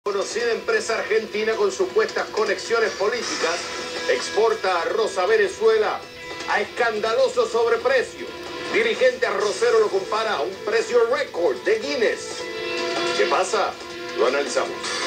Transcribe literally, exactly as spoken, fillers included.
Conocida empresa argentina con supuestas conexiones políticas exporta arroz a Venezuela a escandaloso sobreprecio. Dirigente arrocero lo compara a un precio récord de Guinness. ¿Qué pasa? Lo analizamos.